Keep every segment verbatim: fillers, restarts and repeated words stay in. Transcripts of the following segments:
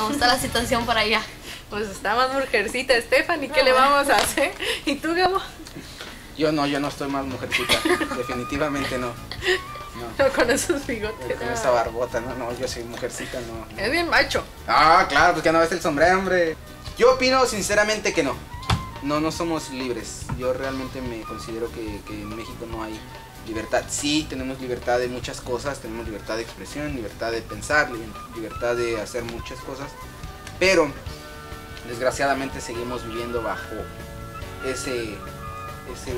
cómo está la situación por allá. Pues está más mujercita, Stephanie, ¿qué no, le vamos a hacer? ¿Y tú, Gabo? Yo no, yo no estoy más mujercita, definitivamente no. No. No, con esos bigotes. Con esa barbota, no, no, yo soy mujercita, no. Es bien macho. Ah, claro, porque no ves el sombrero, hombre. Yo opino sinceramente que no. No, no somos libres. Yo realmente me considero que, que en México no hay libertad. Sí, tenemos libertad de muchas cosas, tenemos libertad de expresión, libertad de pensar, libertad de hacer muchas cosas, pero desgraciadamente seguimos viviendo bajo ese, ese,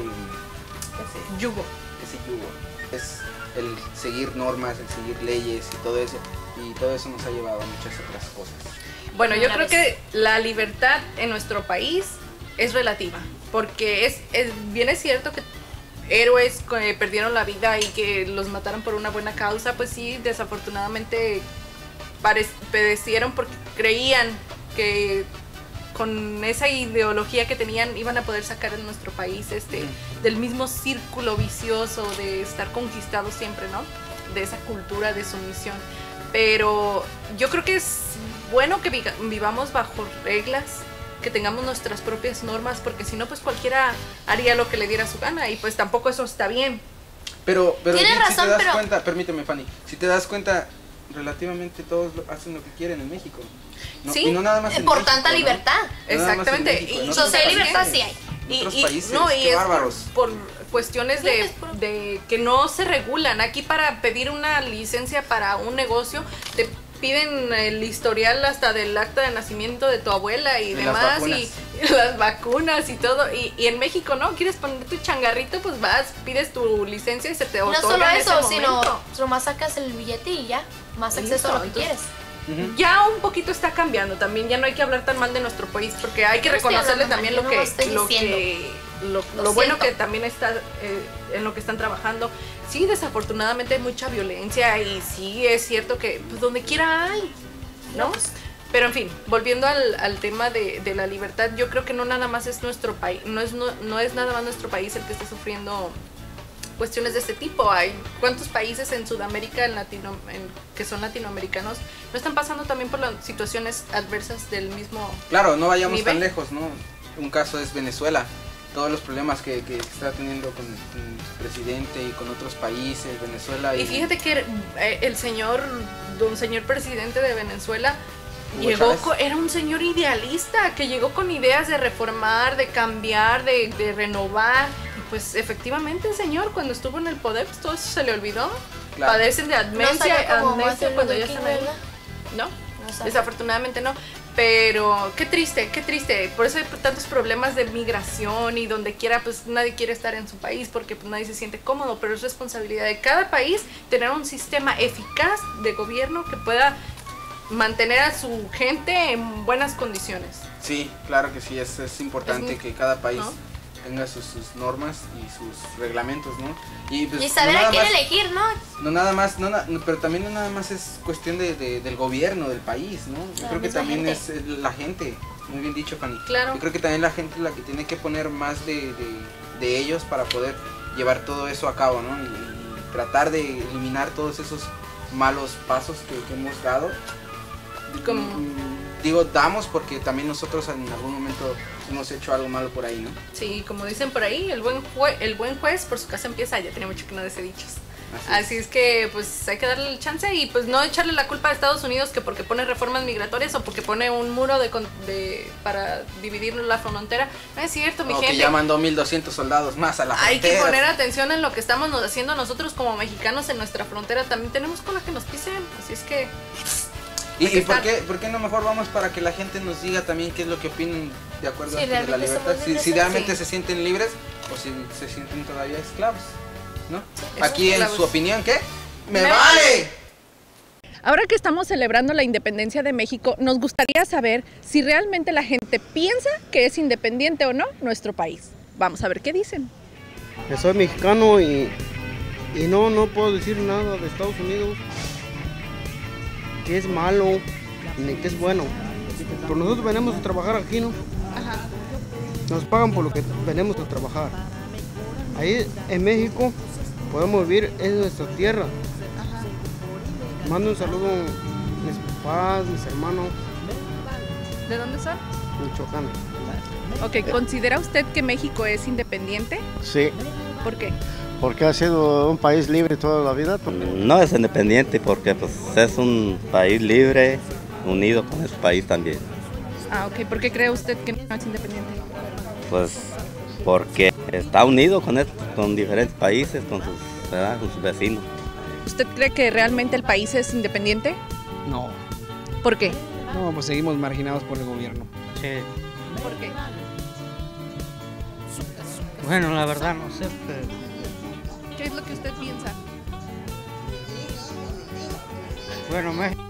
ese yugo. Ese yugo. Es el seguir normas, el seguir leyes y todo eso, y todo eso nos ha llevado a muchas otras cosas. Bueno, yo creo que la libertad en nuestro país es relativa, porque es, es bien es cierto que héroes que perdieron la vida y que los mataron por una buena causa, pues sí, desafortunadamente perecieron porque creían que con esa ideología que tenían iban a poder sacar a nuestro país este, del mismo círculo vicioso de estar conquistados siempre, ¿no? De esa cultura de sumisión. Pero yo creo que es bueno que vivamos bajo reglas, que tengamos nuestras propias normas, porque si no, pues cualquiera haría lo que le diera su gana y pues tampoco eso está bien. Pero, pero Tienes si razón, te das pero... cuenta, permíteme, Fanny, si te das cuenta, relativamente todos hacen lo que quieren en México. No, sí, y no nada más en por México, tanta ¿no? libertad. No exactamente. México, y social libertad sí hay. En otros y, países, no, y qué es bárbaros. Por, por cuestiones de, de que no se regulan. Aquí para pedir una licencia para un negocio te piden el historial hasta del acta de nacimiento de tu abuela y, y demás, y, y las vacunas y todo, y, y en México no, quieres poner tu changarrito, pues vas, pides tu licencia y se te otorga. No solo en eso, ese sino nomás sacas el billete y ya, más acceso a lo que entonces, quieres. Uh-huh. Ya un poquito está cambiando, también ya no hay que hablar tan mal de nuestro país, porque hay que no reconocerle también mal, lo, que, no lo que lo, lo, lo bueno que también está eh, en lo que están trabajando. Sí, desafortunadamente hay mucha violencia y sí es cierto que pues donde quiera hay, ¿no? Pero en fin, volviendo al, al tema de, de la libertad, yo creo que no nada más es nuestro país, no es, no, no es nada más nuestro país el que está sufriendo cuestiones de este tipo. Hay cuántos países en Sudamérica, en Latino, en, que son latinoamericanos, no están pasando también por las situaciones adversas del mismo Claro, no vayamos nivel. tan lejos, ¿no? Un caso es Venezuela. Todos los problemas que, que está teniendo con, con su presidente y con otros países, Venezuela. Y, y fíjate que eh, el señor, don señor presidente de Venezuela, Hugo llegó Chávez. con, era un señor idealista que llegó con ideas de reformar, de cambiar, de, de renovar. Y pues efectivamente, señor, cuando estuvo en el poder, pues todo eso se le olvidó. Claro. Padecen de amnesia, no amnesia cuando ya están ahí. ¿No? No Desafortunadamente no. Pero qué triste, qué triste. Por eso hay tantos problemas de migración y donde quiera, pues nadie quiere estar en su país porque pues nadie se siente cómodo. Pero es responsabilidad de cada país tener un sistema eficaz de gobierno que pueda mantener a su gente en buenas condiciones. Sí, claro que sí, es, es importante es, que cada país ¿no? tenga sus, sus normas y sus reglamentos, ¿no? Y, pues, y saber no a quién más, elegir, ¿no? No nada más, no, no, pero también no nada más es cuestión de, de, del gobierno, del país, ¿no? Yo la creo que también gente. es la gente, muy bien dicho, Fanny. Claro. Yo creo que también la gente es la que tiene que poner más de, de, de ellos para poder llevar todo eso a cabo, ¿no? Y, y tratar de eliminar todos esos malos pasos que, que hemos dado. Como... Digo, damos porque también nosotros en algún momento hemos hecho algo malo por ahí, ¿no? Sí, como dicen por ahí, el buen, jue el buen juez por su casa empieza. Ya tenía mucho que no decir dichos. Así, Así es. es que pues hay que darle el chance y pues no echarle la culpa a Estados Unidos que porque pone reformas migratorias o porque pone un muro de, de para dividir la frontera. No es cierto, mi o gente. Que ya mandó mil doscientos soldados más a la frontera. Hay que poner atención en lo que estamos haciendo nosotros como mexicanos en nuestra frontera. También tenemos cola que nos pisen. Así es que... ¿Y, y por, qué, por qué no mejor vamos para que la gente nos diga también qué es lo que opinan de acuerdo sí, a de la libertad? Si, si realmente sí. se sienten libres o si se sienten todavía esclavos, ¿no? Sí, Aquí esclavos. En su opinión, ¿qué? ¡Me, ¡Me vale! vale! Ahora que estamos celebrando la independencia de México, nos gustaría saber si realmente la gente piensa que es independiente o no nuestro país. Vamos a ver qué dicen. Yo soy mexicano y, y no, no puedo decir nada de Estados Unidos. Que es malo, ni que es bueno. Pero nosotros venimos a trabajar aquí, ¿no? Ajá. Nos pagan por lo que venimos a trabajar. Ahí en México podemos vivir, es nuestra tierra. Ajá. Mando un saludo a mis papás, mis hermanos, ¿De dónde son? Michoacán. Ok, ¿considera usted que México es independiente? Sí, ¿Por qué? porque ha sido un país libre toda la vida. No es independiente porque pues, es un país libre, unido con ese país también. Ah, ok. ¿Por qué cree usted que no es independiente? Pues porque está unido con, esto, con diferentes países, con sus, ¿verdad? Con sus vecinos. ¿Usted cree que realmente el país es independiente? No, ¿Por qué? no, pues seguimos marginados por el gobierno. Sí. ¿Por qué? Bueno, la verdad no sé. Pero... ¿Qué es lo que usted piensa? Bueno, México...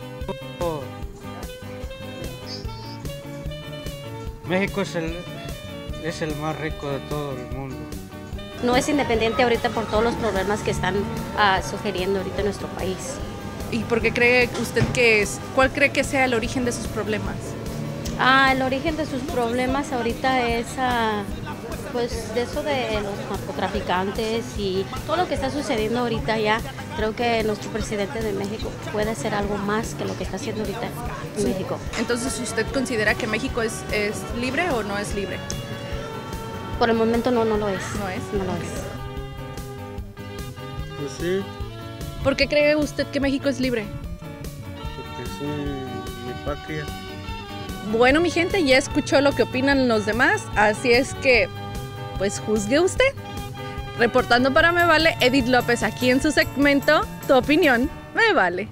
México es el, es el más rico de todo el mundo. No es independiente ahorita por todos los problemas que están uh, sugiriendo ahorita en nuestro país. ¿Y por qué cree usted que es? ¿Cuál cree que sea el origen de sus problemas? Ah, el origen de sus problemas ahorita es uh, pues de eso de los narcotraficantes y todo lo que está sucediendo ahorita ya. Creo que nuestro presidente de México puede hacer algo más que lo que está haciendo ahorita en Sí. México. Entonces, ¿usted considera que México es, es libre o no es libre? Por el momento no, no lo es. No es. No lo es. Pues sí, ¿Por qué cree usted que México es libre? porque es mi patria. Bueno, mi gente, ya escuchó lo que opinan los demás, así es que, pues juzgue usted. Reportando para Me Vale, Edith López, aquí en su segmento, Tu opinión me vale.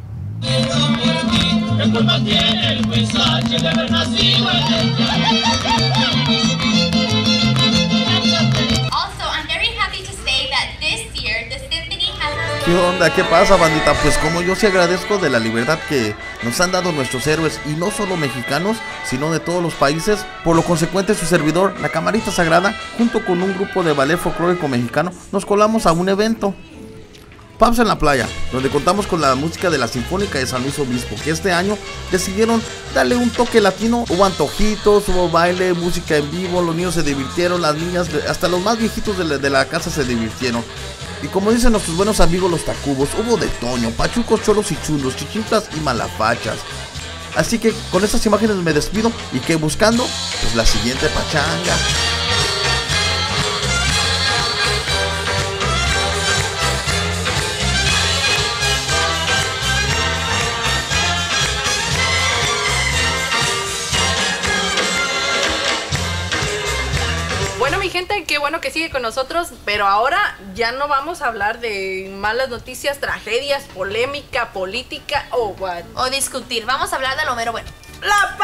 Also, I'm very happy to say that this year the symphony has... ¿Qué onda? ¿Qué pasa, bandita? Pues como yo sí agradezco de la libertad que nos han dado nuestros héroes, y no solo mexicanos, sino de todos los países. Por lo consecuente, su servidor, la Camarita Sagrada, junto con un grupo de ballet folclórico mexicano, nos colamos a un evento, Pubs en la Playa, donde contamos con la música de la Sinfónica de San Luis Obispo, que este año decidieron darle un toque latino. Hubo antojitos, hubo baile, música en vivo, los niños se divirtieron, las niñas, hasta los más viejitos de la, de la casa se divirtieron. Y como dicen nuestros buenos amigos los tacubos, hubo de Toño, pachucos, cholos y chulos, chichinclas y malapachas. Así que con estas imágenes me despido y que buscando, pues la siguiente pachanga. Bueno, mi gente, qué bueno que sigue con nosotros, pero ahora ya no vamos a hablar de malas noticias, tragedias, polémica, política o what. O discutir. Vamos a hablar de lo mero bueno. ¡La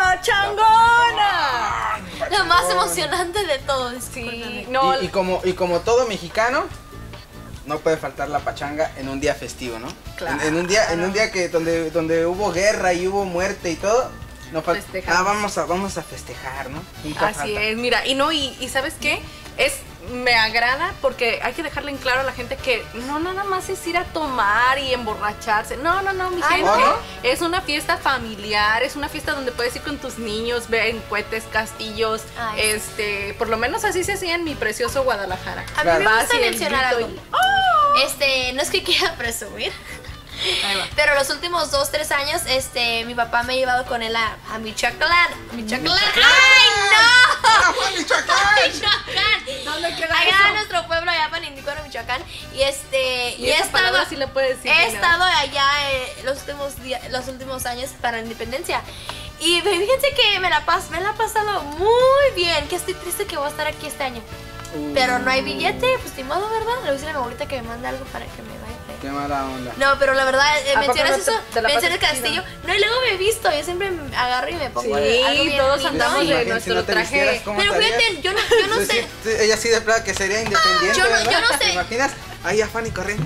pachangona! Lo más emocionante de todo. Sí, no, Y, y como, y como todo mexicano, no puede faltar la pachanga en un día festivo, ¿no? Claro. En, en un día, en un día que donde, donde hubo guerra y hubo muerte y todo, no falta. Festejamos. Ah, vamos a, vamos a festejar, ¿no? Nunca así falta. es, mira, y no, y, y ¿sabes qué? Es, me agrada porque hay que dejarle en claro a la gente que no nada más es ir a tomar y emborracharse. No, no, no, mi Ay, gente. ¿no? Es una fiesta familiar, es una fiesta donde puedes ir con tus niños, ver cohetes, castillos. Ay, sí. este, por lo menos así se hacía en mi precioso Guadalajara. A mí Claro. me Vas gusta y el mencionar grito algo. y- Este, no es que quiera presumir, Ahí va. pero los últimos dos, tres años, este, mi papá me ha llevado con él a, a Michoacán. Michoacán. ¡Ay, no! ¡Ah, fue Michoacán! Michoacán. ¿Dónde queda Allá eso? en nuestro pueblo, allá para Indicuaro, Michoacán. Y este, Y y he esa estado, palabra sí le puedes decir. he Dina. estado allá eh, los últimos días, los últimos años para la independencia. Y fíjense que me la pas, me la he pasado muy bien. Que estoy triste que voy a estar aquí este año. Pero no hay billete, pues ni modo, ¿verdad? Le voy a decir a mi abuelita que me mande algo para que me vaya. Qué mala onda. No, pero la verdad, eh, ¿A poco mencionas no te- eso, te la mencionas pasas Castillo. chido? No, y luego me he visto, yo siempre me agarro y me pongo Sí, algo bien todos lindo. andamos de Imagínate, nuestro si no te traje. vistieras, ¿cómo Pero estarías? fíjate, yo no, yo no Sí, sé. sí, sí, ella sí de plata que sería independiente, yo no- ¿verdad? yo no sé. ¿Te imaginas? Ahí a Fanny corriendo.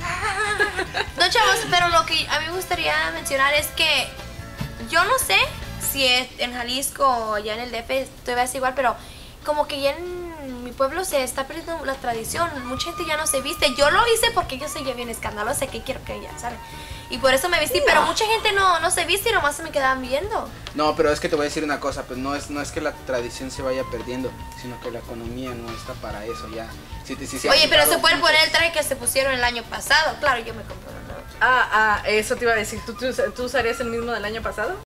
No, chavos, pero lo que a mí me gustaría mencionar es que yo no sé si es en Jalisco o allá en el D F todavía es igual, pero como que ya en mi pueblo se está perdiendo la tradición. Mucha gente ya no se viste. Yo lo hice porque yo soy ya bien escandalosa, que quiero que ella, ¿saben? Y por eso me vestí, pero mucha gente no, no se viste y nomás se me quedaban viendo. No, pero es que te voy a decir una cosa, pues no es, no es que la tradición se vaya perdiendo, sino que la economía no está para eso ya. Si te- si se ha Oye, pero se quitado pueden muchos- poner el traje que se pusieron el año pasado. Claro, yo me compré uno nuevo. Ah, ah, eso te iba a decir. ¿Tú, tú, tú usarías el mismo del año pasado?